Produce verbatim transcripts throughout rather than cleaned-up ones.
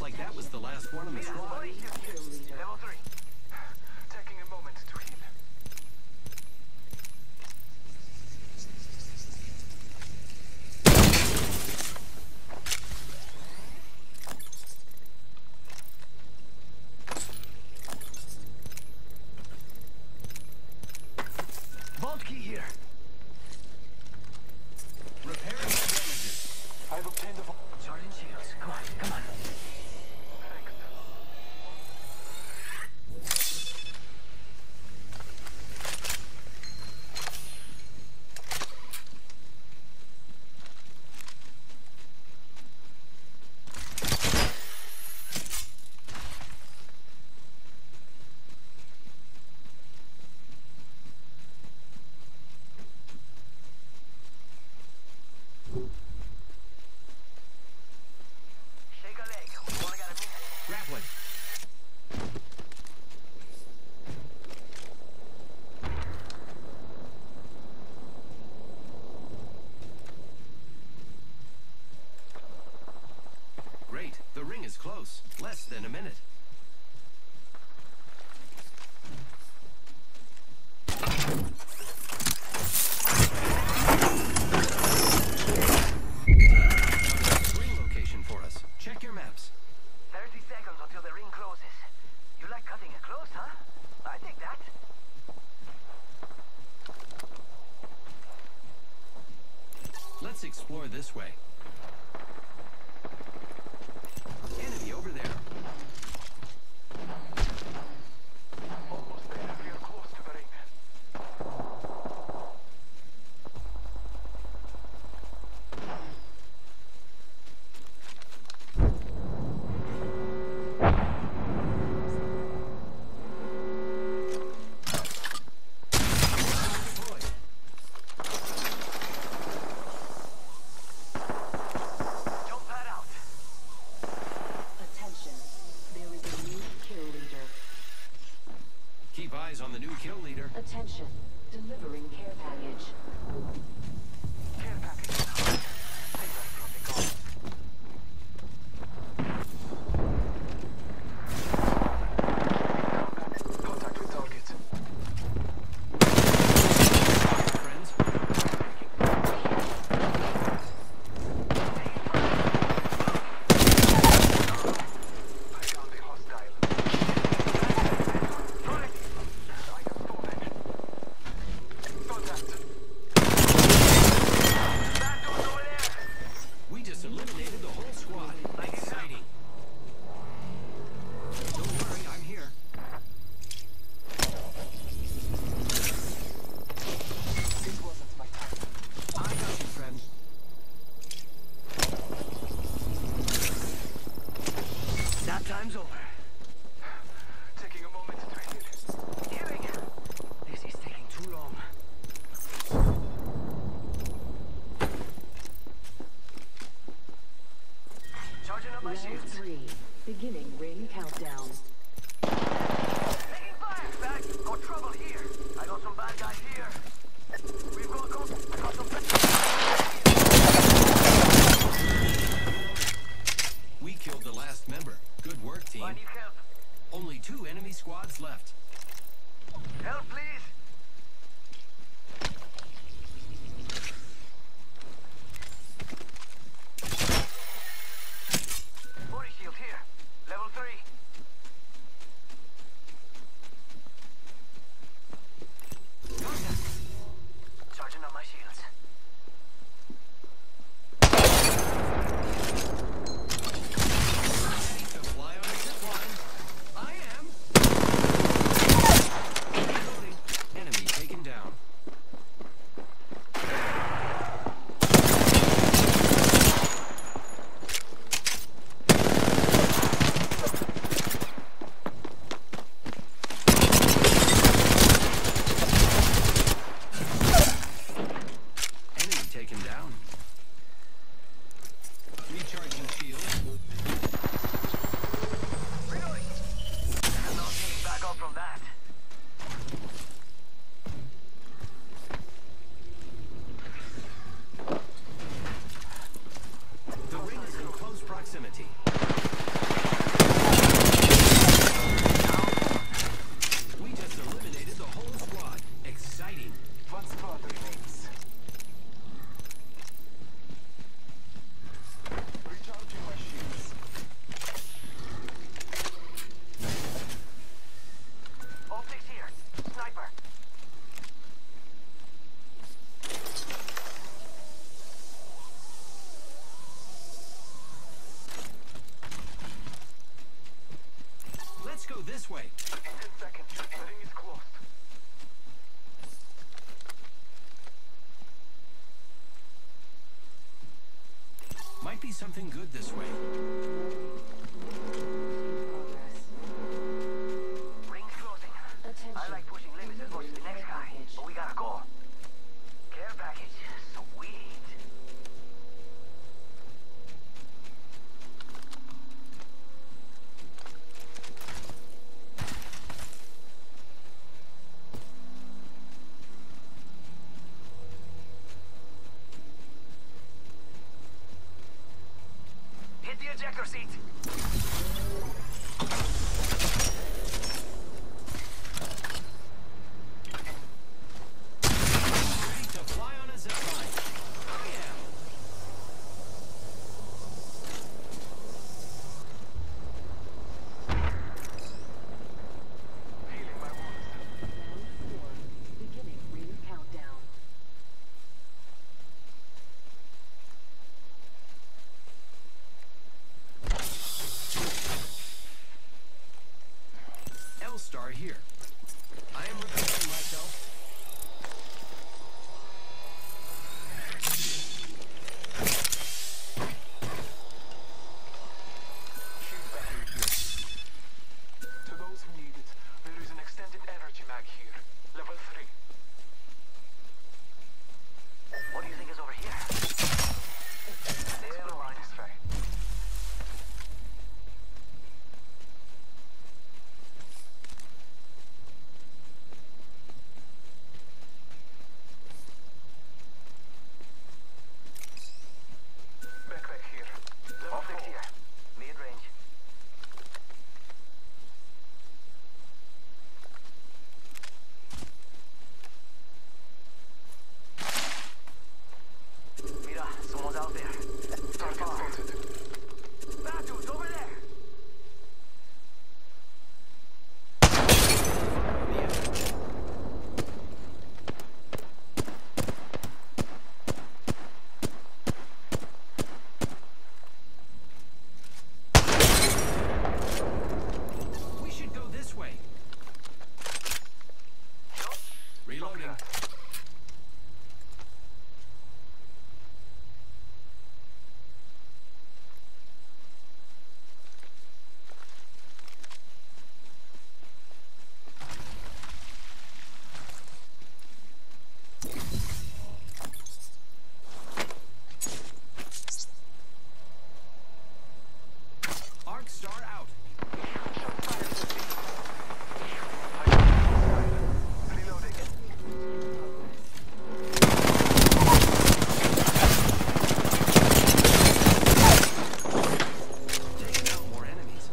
like that was the last one on the squad. Level three. Taking a moment to heal. Vault key here. Repairing my damages. I've obtained the vault. Charging shields. Come on, come on. Thanks. Shake a leg. We only got a minute. Grappling. Great. The ring is close. Less than a minute. Ring location for us. Check your maps. thirty seconds until the ring closes. You like cutting it close, huh? I dig that. Let's explore this way. Enemy over there. Almost there. We are close to the ring. Deployed. Jump pad out. Attention, there is a new kill leader. Keep eyes on the new kill leader. Attention, delivering care package. Care package. Signal protocol. Contact with target. Friends. I found a hostile. Right. I have fallen. Contact. Bad dudes over there. We just eliminated the whole squad. Exciting. Don't worry, I'm here. This wasn't my time. I got you, friend. That time's over. Taking a moment to heal. Healing. This is taking too long. Charging up my Round shields. three, beginning ring countdown. Taking fire. Back. Got trouble here. I got some bad guys here. We've got con- I got some bad We killed the last member. Good work, team. I need help. Only two enemy squads left. Help, please. Body shield here. Level three. Charging up my shields. Ready to fly on the zip line. I am. Reloading. Enemy taken down. this way. In ten seconds. The ring is closed. Might be something good this way. Progress. Ring's closing. Attention. I like pushing limits as much as the next guy, but we gotta go. Care package. Sweet. Hit the ejector seat. Ready to fly on a zip line. Oh yeah. Healing my wounds. Round four. Beginning ring countdown. L-Star here. I am recovering myself. Shield battery here. To those who need it, there is an extended energy mag here. Level three. What do you think is over here? Never mind this way. Backpack here. Level Optics here. Mid-range. Mira, someone's out there. Target spotted. That dude's over there. We should go this way. Yup. Reloading. Arc Star out. Reloading. Taking out more enemies.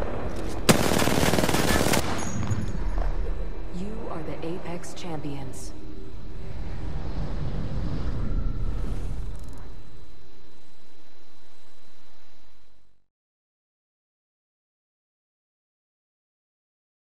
You are the Apex Champions.